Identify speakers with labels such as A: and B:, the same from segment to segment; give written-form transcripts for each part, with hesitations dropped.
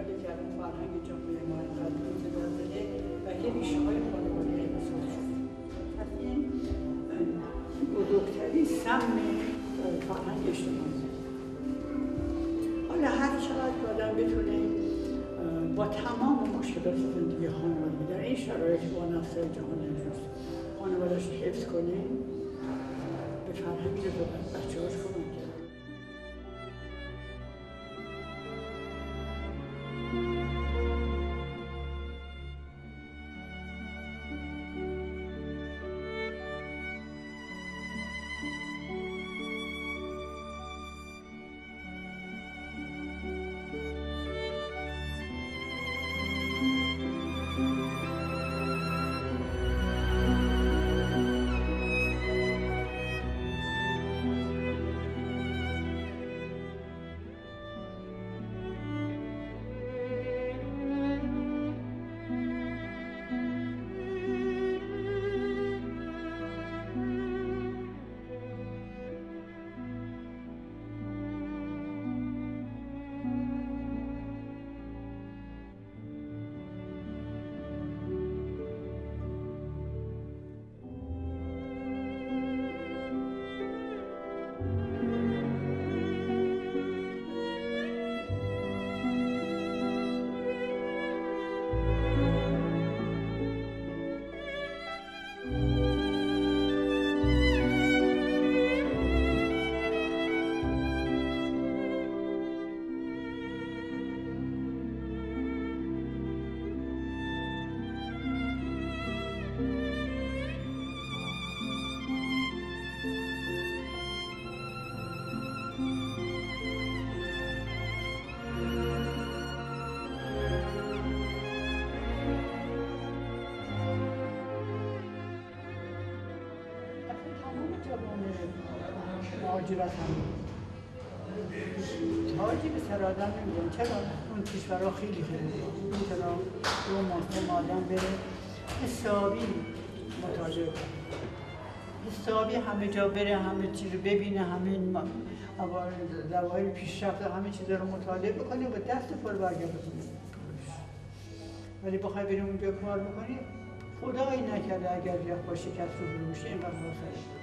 A: کرده که الان فرهنگ جامعه ما اینقدر انتظار داره و یه ریشه های خانواده احساس شده. پس این بزرگترین سم فرهنگ اجتماعی. حالا هر چقدر آدم بتونه با تمام مشکلات زندگی خانواده در این شرایط با نفس جهان امروز خانواده‌اش حفظ کنه، به فرهنگ رضایت بچه‌هاش کمک کنه. مهاجرت هم تاجی به سر آدم نمیدونم چرا اون کشورها خیلی میتونه دو ماه آدم بره حسابی مطالعه کنه، حسابی همه جا بره، همه چیز رو ببینه، همه ظواهر پیشرفت همه چیز رو مطالعه بکنه و دست پر برگرده کنه. ولی بخوای بریم اونجا کار بکنی خدایی نکرده اگر یخ با شکست رو بروشه اینقدر حاصله.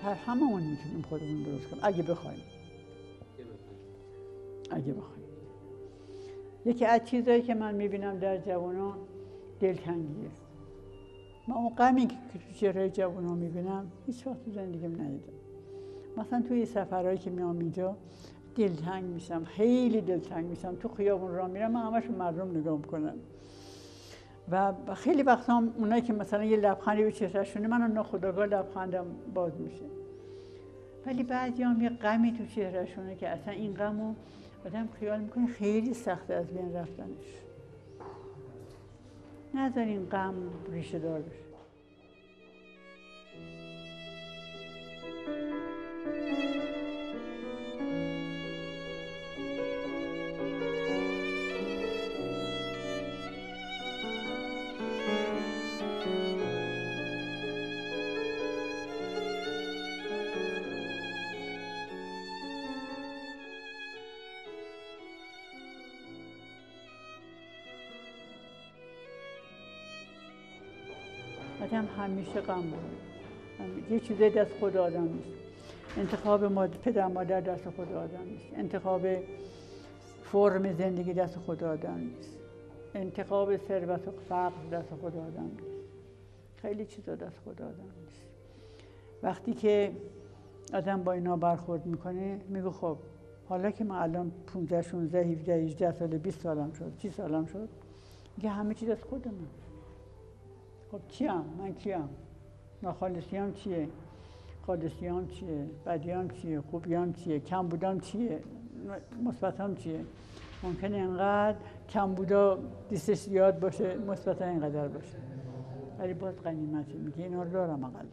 A: هممون میتونیم خودمون درست کنیم اگه بخوایم. یکی از چیزایی که من میبینم در جوانان دلتنگیه. من اون غمی که تو چهره جوانان میبینم هیچ وقت تو زندگیم ندیدم. مثلا توی سفرهایی که میام اینجا دلتنگ میشم، خیلی دلتنگ میشم. تو خیابون راه میرم من همشون مردم نگاه میکنم و خیلی وقتا هم اونایی که مثلا یه لبخندی به چهرهشونه من ناخودآگاه لبخندم باز میشه، ولی بعضی هم یه غمی تو چهرهشونه که اصلا این غمو آدم خیال میکنه خیلی سخته از بین رفتنش. نذارین غم ریشه دار بشه. آدم همیشه غم داره. یه چیزی دست خود آدم نیست. انتخاب پدر مادر دست خود آدم نیست. انتخاب فرم زندگی دست خود آدم نیست. انتخاب ثروت و فقر دست خود آدم نیست. خیلی چیزا دست خود آدم نیست. وقتی که آدم با اینا برخورد میکنه میگه خب حالا که من الان 15 16 17 18 سال 20 سالم شد 30 سالم شد میگه همه چیز از خودمه. خب چیم؟ من کیم؟ ناخالصیام چیه؟ خالصیام چیه؟ بدیام چیه؟ خوبیام چیه؟ کم بودم چیه؟ مثبتام چیه؟ ممکنه اینقدر کم بودا دیستش زیاد باشه، مثبتا اینقدر باشه، ولی باز غنیمتی میگه اینا رو دارم اقلا.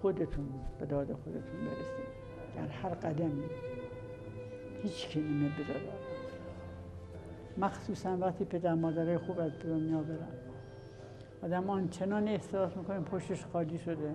A: خودتون به داد خودتون برسید. در هر قدمی هیچ کی نمیاد به داد آدم، مخصوصا وقتی پدر مادرای خوب از دنیا برن. آدم آنچنان احساس میکنه پشتش خالی شده.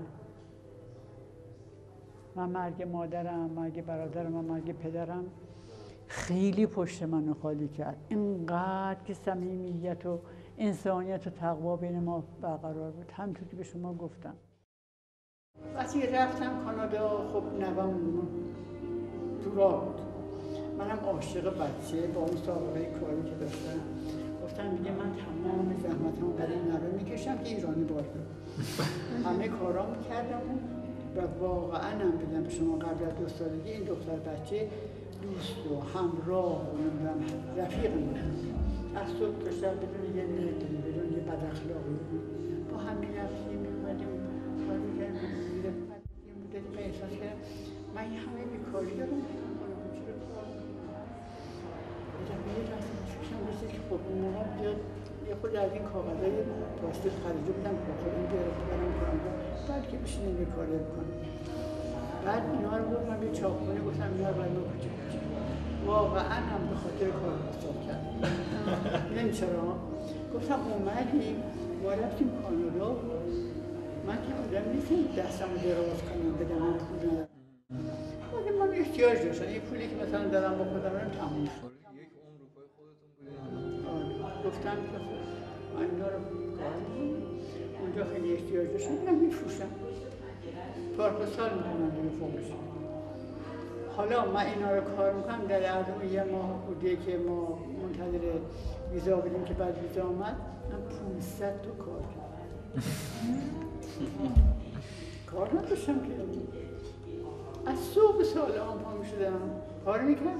A: من مرگ مادرم، مرگ برادرم و مرگ پدرم خیلی پشت منو خالی کرد. اینقدر که صمیمیت و انسانیت و تقوا بین ما برقرار بود. همونطور که به شما گفتم وقتی رفتم کانادا، خب نوام تو راه بود. منم عاشق بچه با اون سابقه کاری که داشتم گفتم میگه من تمام زحمتمو برای این نوه میکشم که ایرانی بار بره. همه کارام میکردم و واقعا هم بگم به شما قبل از 2 سالگی این دختر بچه دوست و همراه و نمیدونم رفیق بود. از صبح تا شب بدون یه نگی، بدون یه بد اخلاقی با هم میرفتیم میومدیم کار میکردیم یه مدتی من احساس کردم من یه همه بیکاری دارم چرا کار میکنم. یه رفتم رسید که خب اون موقع بیاد یه خود از این کاغذهای پلاستیک خریده بودم که خودم بیارم کنم بعد که بشینیم یه کاری بکنم. بعد اینا رو بود من به چاپخونه گفتم اینا رو باید ما کوچه کوچه واقعا هم به خاطر کار مصرف کردم. میدونی چرا؟ گفتم اومدیم ما رفتیم کانادا، من که آدم نیستم دستم رو دراز کنم بگم من پول ندارم. ولی من احتیاج داشتم این پولی که مثلا دارم با خودم رو تموم شد.
B: یک عمر پای خودتون بودین.
A: گفتم که خب من اینا رو کار میکنم اونجا خیلی احتیاج داشتم میرم میفروشم پارک سال میکنم دیگه فوقش. حالا من اینا رو کار میکنم در عرض یه ماه بوده که ما منتظر ویزا بودیم که بعد ویزا آمد من 500 تا کار کردم. کار نداشتم که از صبح سال هم پا میشدم کار میکردم.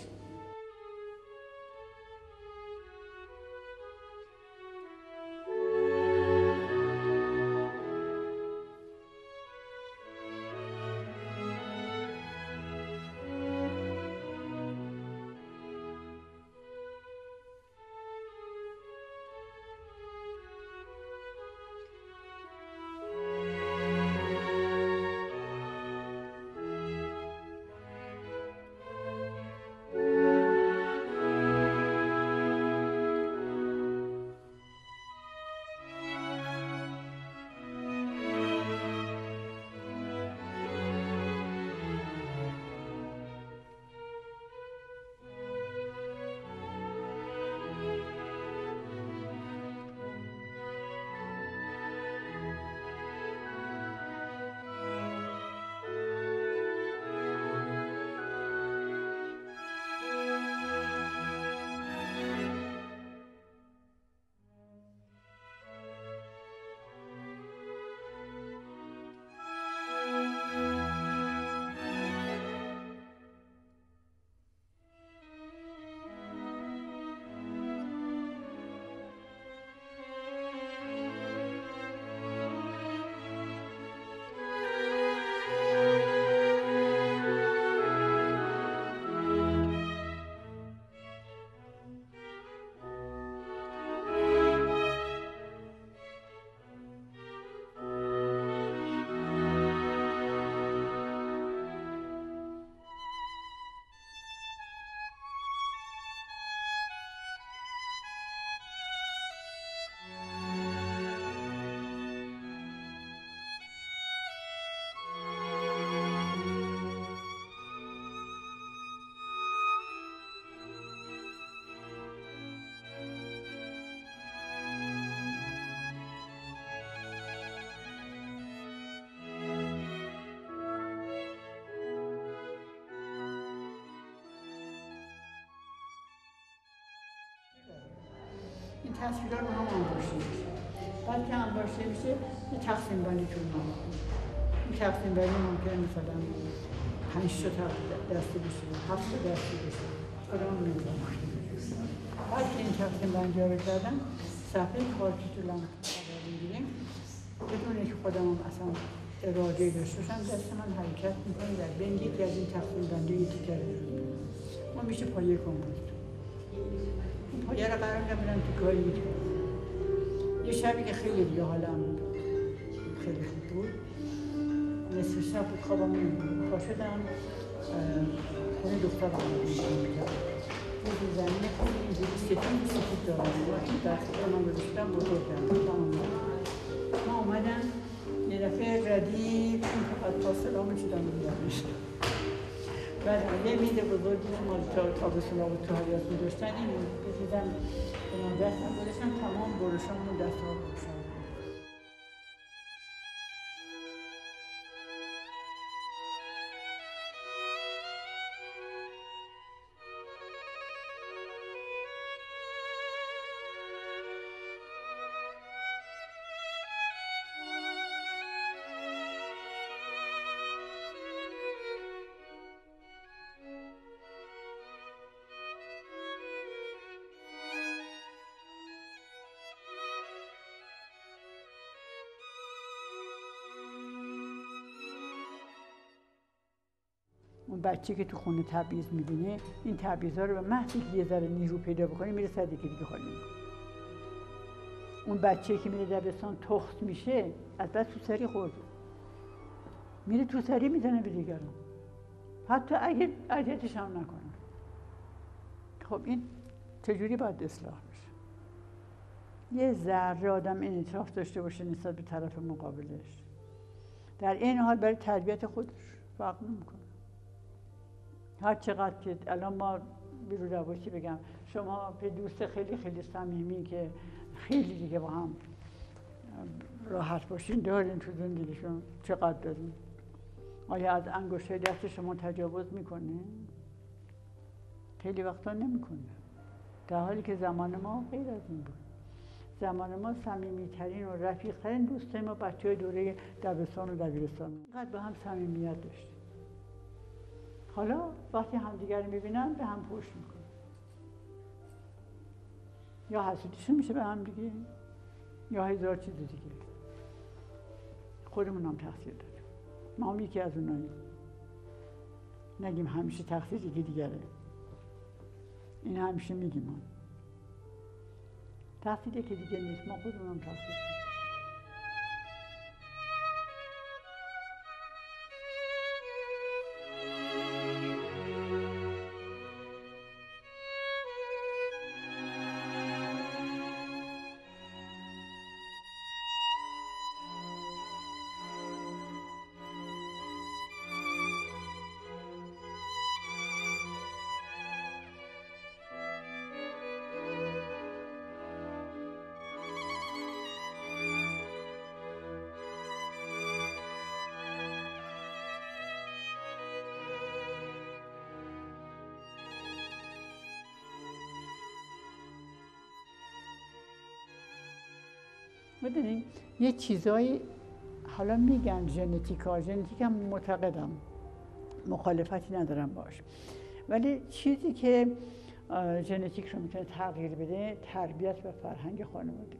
A: این تصویرها رو هم انباشته میشه. بعد که انباشته میشه یه تقسیم بندی تو میشه. این تقسیم بندی ممکنه مثلا 5 تا دسته بشه، 7 تا دسته بشه. خودمون نمیدونم. بعد که این تقسیم بندی ها رو کردم صفحه کارتی تو لامپ قرار میگیریم بدون اینکه خودمون اصلا اراده‌ای داشته باشم دست من حرکت میکنه در بین یکی از این تقسیم بندی یکی کرده ما میشه پایه کامپوزیت. این پایه رو قرار میدم تو کاری میکنم. یه شبی که خیلی دیگه حالم خیلی خوب بود شب بود خوابم پا شدم خونه دخترم رو میکردم بود زمین خود اینجوری سفید دارم وقتی دست کنم رو داشتم بزرگ کردم ما اومدم یه دفعه ردیف چون فقط فاصله همه چیدم رو دیدمش بعد یه میده بزرگی که مال تابستون بود تو حیات می داشتن این بزیدم به من دستم گذاشتم تمام برشام و دست ها برشم اون بچه که تو خونه تبعیض می‌بینه این تبعیض‌ها رو به محض که یه ذره نیرو پیدا بکنه میره سر یکی دیگه خالی می‌کنه. اون بچه که میره دبستان تخت میشه از بس تو سری خورده میره تو سری میزنه به دیگران حتی اگه اذیتش هم نکنه. خب این چجوری باید اصلاح بشه؟ یه ذره آدم انعطاف داشته باشه نسبت به طرف مقابلش، در این حال برای تربیت خودش فرق نمی‌کنه. هر چقدر که الان ما بیرو رواشی بگم شما به دوست خیلی خیلی صمیمی که خیلی دیگه با هم راحت باشین دارین تو زندگیشون چقدر دارین؟ آیا از انگشت دست شما تجاوز میکنه؟ خیلی وقتا نمیکنه، در حالی که زمان ما غیر از این بود. زمان ما صمیمیترین و رفیقترین دوستای ما بچه‌های دوره دبستان و دبیرستان اینقدر با هم صمیمیت داشتیم. حالا وقتی همدیگر رو میبینن به هم پشت میکنن یا حسودیشون میشه به هم دیگه یا هزار چیز دیگه. خودمون هم تقصیر داریم، ما هم یکی از اوناییم. نگیم همیشه تقصیر یکی دیگره، این همیشه میگیم ما تقصیر یکی دیگه نیست، ما خودمون هم تقصیر داریم. میدونیم یه چیزایی حالا میگن ژنتیک هم معتقدم مخالفتی ندارم باش، ولی چیزی که ژنتیک رو میتونه تغییر بده تربیت و فرهنگ خانوادگی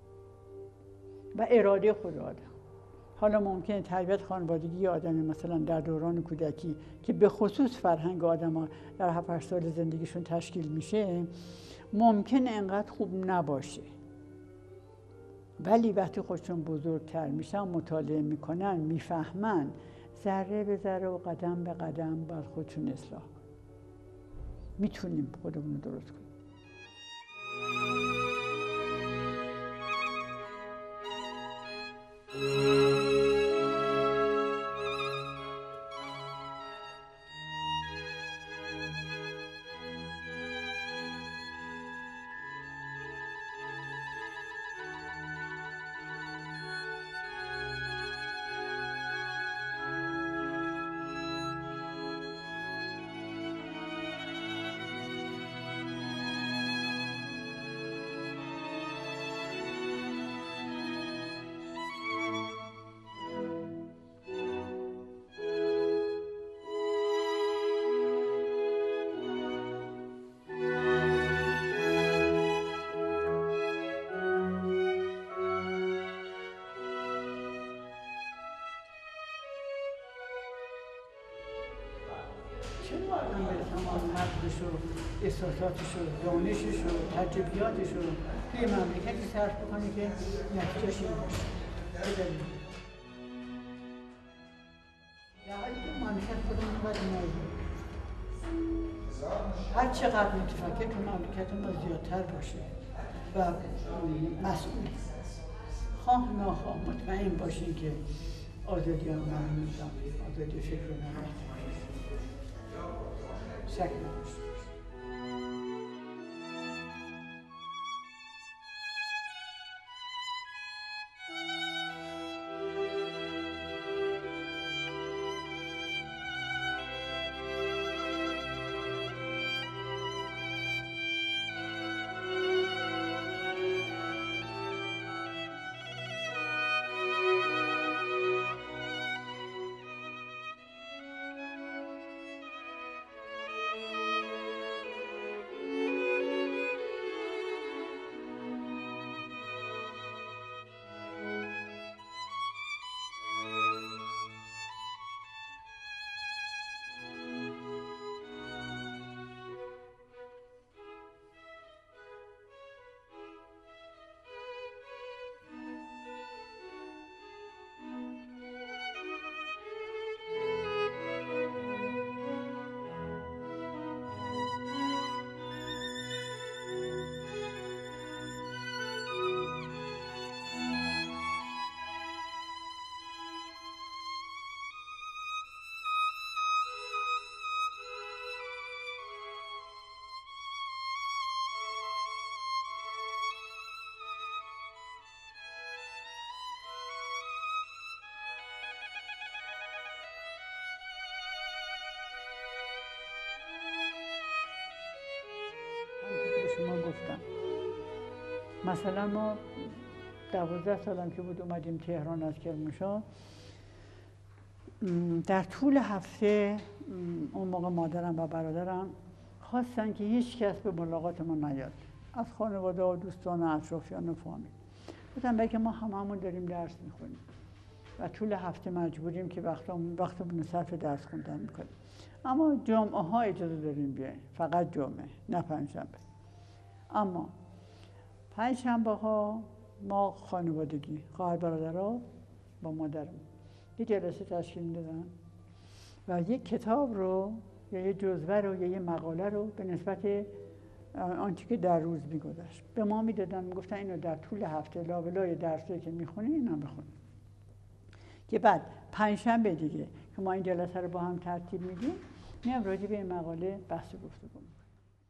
A: و اراده خود آدم. حالا ممکنه تربیت خانوادگی آدم مثلا در دوران کودکی که به خصوص فرهنگ آدم‌ها در 7-8 سال زندگیشون تشکیل میشه ممکنه انقدر خوب نباشه، ولی وقتی خودشون بزرگتر میشن مطالعه میکنن میفهمن ذره به ذره و قدم به قدم باید خودشون اصلاح کنن. میتونیم خودمون رو درست کنیم. چرا آدم به تمام مغزش و احساساتش و دانشش و تجربیاتش رو توی مملکتی صرف بکنه که نتیجهش این باشه؟ هر چقدر متفکر تو مملکت ما زیادتر باشه و مسئول، خواه ناخواه مطمئن باشین که آزادی عمل میدم، آزادی فکر و نظر شک نداشته. شما گفتم مثلا ما 12 سالم که بود اومدیم تهران از کرمانشاه. در طول هفته اون موقع مادرم و برادرم خواستن که هیچ کس به ملاقات ما نیاد از خانواده و دوستان و اطرافیان و فامیل. گفتم بلکه ما هممون داریم درس میخونیم و طول هفته مجبوریم که وقتمون صرف درس خوندن میکنیم، اما جمعه ها اجازه داریم بیاین، فقط جمعه نه پنجشنبه. اما پنجشنبه ها ما خانوادگی خواهر برادرها با مادرم یه جلسه تشکیل میدادن و یک کتاب رو یا یه جزوه رو یا یه مقاله رو به نسبت آنچه که در روز میگذشت به ما میدادن، میگفتن اینو در طول هفته لابلای درسی که میخونی اینا بخونی، که بعد پنجشنبه دیگه که ما این جلسه رو با هم ترتیب میدیم میام راجع به این مقاله بحث و گفتگو میکنیم.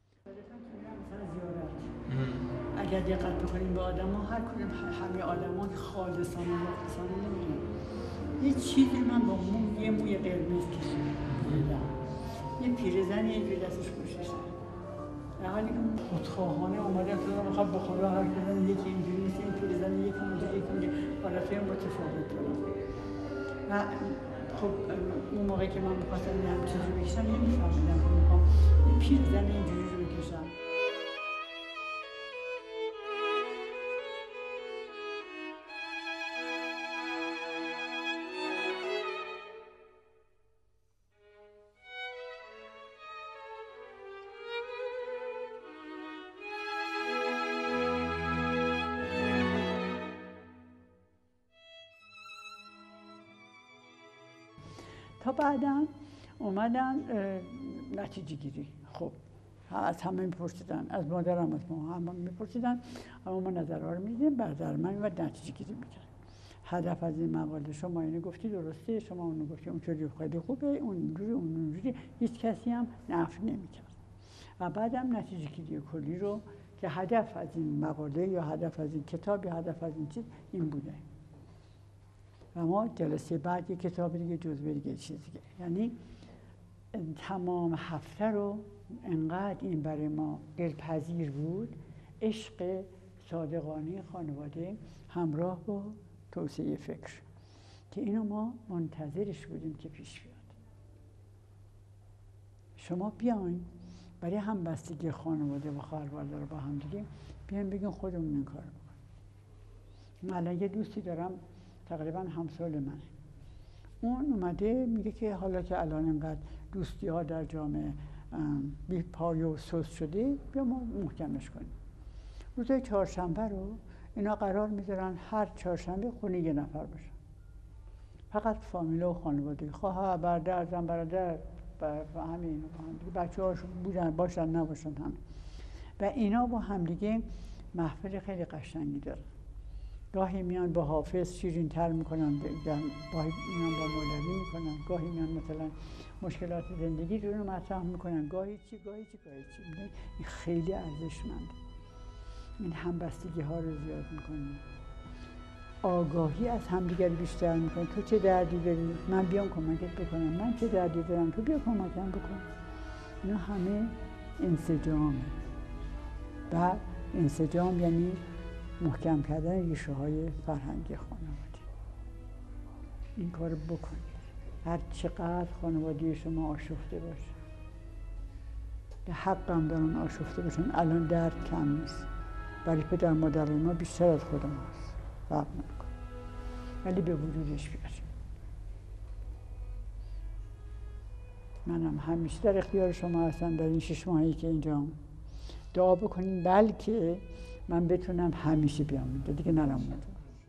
A: اگر دقت بکنیم به آدم‌ها، هر کدوم همه آدم‌ها خالصانه و مخلصانه نمی‌دونن. یه چیزی من با یه موی قرمز کشیدم، یه پیرزنی اینجوری دستش گوششه، در حالی که خودخواهانه اومده تو میخواد به خدا هر کدوم یکی اینجوری نیست، این پیرزن یکی اونجوری یکی اونجوری حالتهای متفاوت دارن. و خب اون موقعی که من می‌خواستم یه همین چیزی رو بکشم نمی‌فهمیدم که می‌خوام یه پیرزن اینجوری رو بکشم. تا بعداً اومدن نتیجه گیری. خب از همه میپرسیدن، از مادرم از ما همه میپرسیدن، اما ما نظرها رو میدیم، برادر من میومد نتیجه گیری میکرد. هدف از این مقاله شما اینو گفتی درسته، شما اونو گفتی اونجوری خیلی خوبه، اونجوری هیچ کسی هم نفی نمیکرد. و بعدم نتیجه گیری کلی رو که هدف از این مقاله یا هدف از این کتاب یا هدف از این چیز این بوده. و ما جلسه بعد یک کتاب دیگه جزوه دیگه چیز دیگه، یعنی تمام هفته رو انقدر این برای ما دلپذیر بود، عشق صادقانه خانواده همراه با توسعه فکر که اینو ما منتظرش بودیم که پیش بیاد. شما بیاین برای همبستگی خانواده و خواهر برادر با هم دیگه بیاین بگین خودمون این کارو بکنیم. من الان یه دوستی دارم تقریبا همسال منه، اون اومده میگه که حالا که الان اینقدر دوستی ها در جامعه بی پایه و سست شده، بیا ما محکمش کنیم. روز چهارشنبه رو اینا قرار میذارن هر چهارشنبه خونه یه نفر باشن، فقط فامیله و خانواده، خواهر برادر زن برادر و همه اینا با هم دیگه، بچه هاشون بودن باشن نباشن همه، و اینا با هم دیگه محفل خیلی قشنگی دارن. گاهی میان با حافظ شیرین تر میکنن، گاهی میان با مولوی میکنن، گاهی میان مثلا مشکلات زندگی رو مطرح میکنن، گاهی چی. این خیلی ارزشمنده. این همبستگی ها رو زیاد میکنه، آگاهی از همدیگر بیشتر میکنه. تو چه دردی داری؟ من بیام کمکت بکنم. من چه دردی دارم؟ تو بیا کمکم بکن. اینا همه انسجامه، و انسجام یعنی محکم کردن ریشه های فرهنگی خانواده. این کار بکنید هر چقدر خانواده شما آشفته باشه. به حقم دارن آشفته باشن. الان درد کم نیست، برای پدر مادر ما بیشتر از خودم هست، فرق نمیکنه، ولی به وجودش بیاریم. منم همیشه در اختیار شما هستم در این 6 ماهی که اینجا. دعا بکنین بلکه من بتونم همیشه بیام اینجا، دیگه نرم اونجا.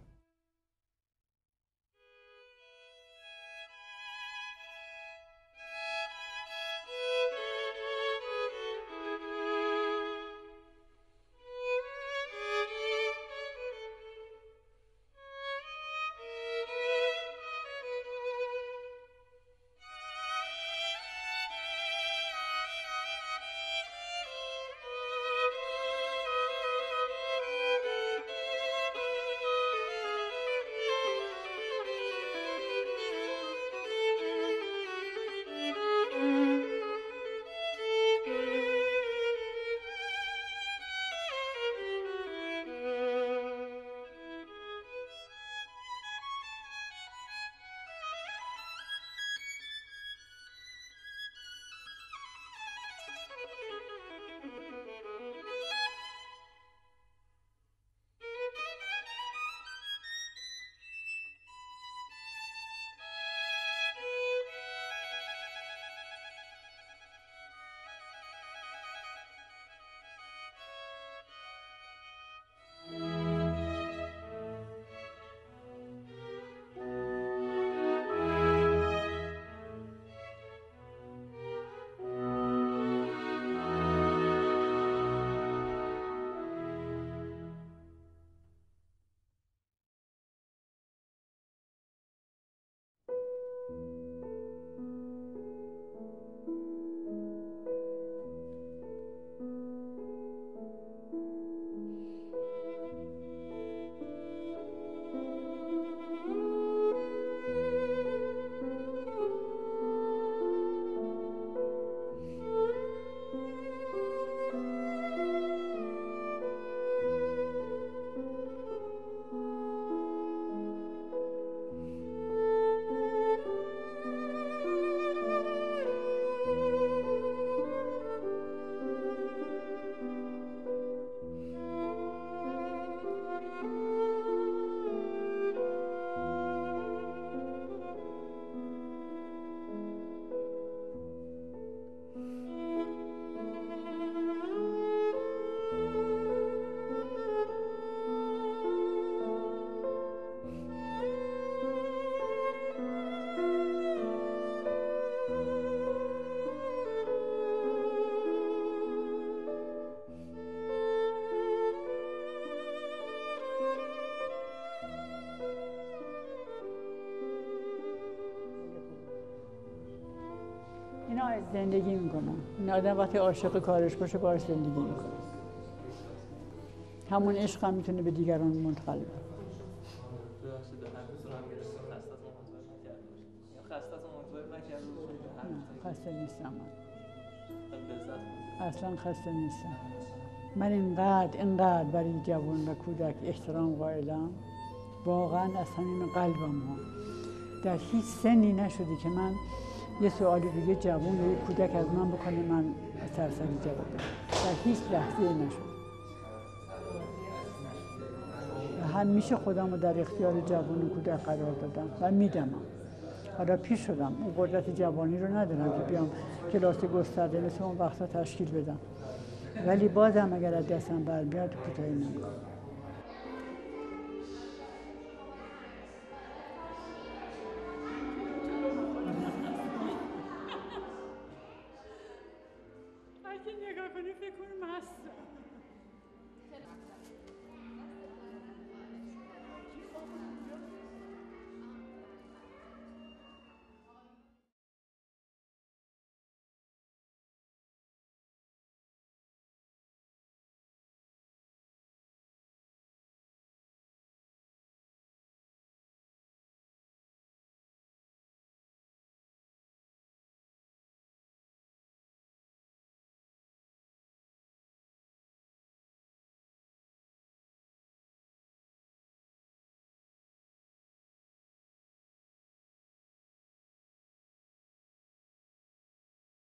A: زندگی میکنم. این آدم وقتی عاشق کارش باشه باهاش زندگی میکنه. همون عشق هم میتونه به دیگران منتقل بشه. خسته نیستم من. اصلا خسته نیستم. من اینقدر برای جوان و کودک احترام قائلم، واقعا از صمیم قلبم ها. در هیچ سنی نشده که من یه سوالی رو یه جوان یا یه کودک از من بکنه من سرسری جواب بدم. در هیچ لحظه نشد. همیشه خودم رو در اختیار جوان و کودک قرار دادم و میدم. حالا پیر شدم، اون قدرت جوانی رو ندارم که بیام کلاس گسترده مثل اون وقتا تشکیل بدم، ولی بازم اگر از دستم برمیاد کوتاهی نمیکنم.